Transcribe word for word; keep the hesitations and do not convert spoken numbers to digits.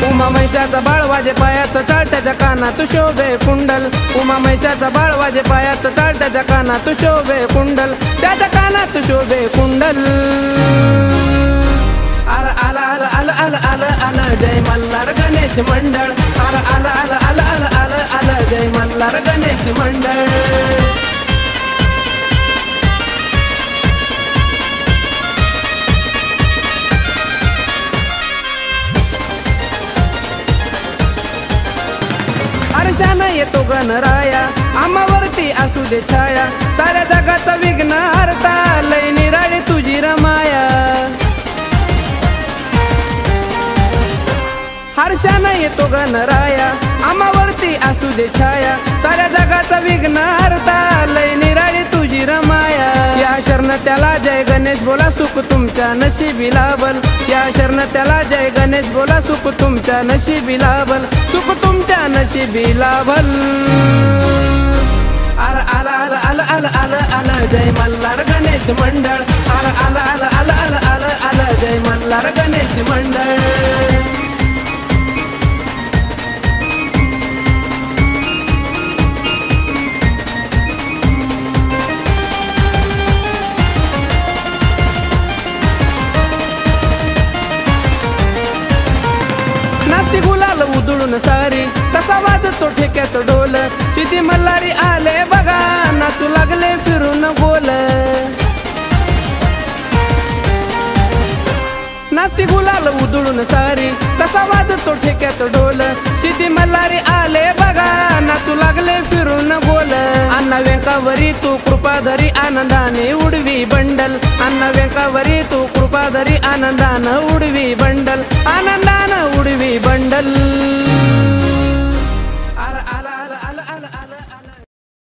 उमा मैसाचा बाळ वाजे पायात चालत्याच्या कानात शोभे कुंडल उमा मैसाचा बाळ वाजे पायात चालत्याच्या कानात शोभे कुंडल त्याच्या कानात शोभे कुंडल आर आला आला आला आला आला आला जय मल्हार गणेश मंडळ आर आला आला आला आला आला आला जय मल्हार गणेश मंडळ आरशानं येतो गणराया आम्हावरती असू दे छाया साऱ्या जगाचा विघ्न हरता लय निराळी तुझी रमाया हर्षानं येतो गणराया आम्हावरती असू दे छाया साऱ्या जगाचा विघ्न हरता लय निराळी तुझी रमाया या शरण त्याला जय गणेश बोला सुख तुमच्या नशिबी लाभल या शरण त्याला जय गणेश बोला सुख तुमच्या नशिबी लाभल सुख तुमच्या नशिबी लाभल आर आला आला आला आला आला आला जय मल्हार गणेश मंडळ आर आला आला आला आला आला आला जय मल्हार गणेश मंडळ नाचती गुलाल उधळून सारी तसा वाजतो ठेक्यात डोल सिद्धी मल्हारी आले बघा नाचू लागले फिरून गोल नाचती गुलाल उधळून सारी तसा वाजतो ठेक्यात डोल सिद्धी मल्हारी आले बघा नाचू लागले फिरून गोल अण्णा व्यंकावरी तू कृपाधरी आनंदाने उडवी बंडल अण्णा व्यंकावरी तू कृपाधरी आनंदाने उडवी बंडल आनंद